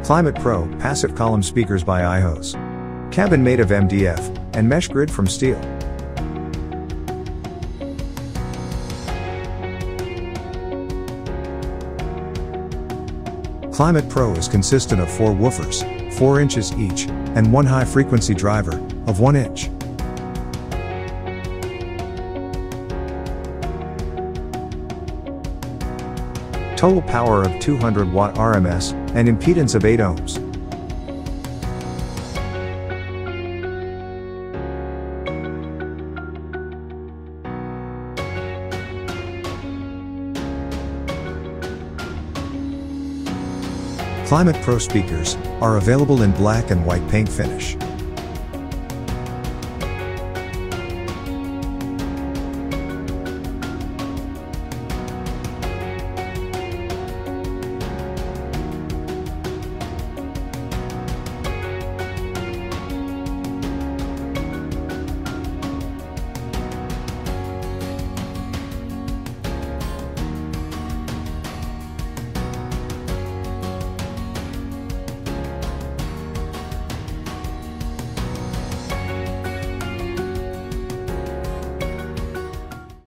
Climate Pro passive column speakers by iHose. Cabin made of MDF and mesh grid from steel. Climate Pro is consistent of 4 woofers, 4 inches each, and 1 high-frequency driver, of 1 inch. Total power of 200 watt RMS, and impedance of 8 ohms. Climate Pro speakers are available in black and white paint finish.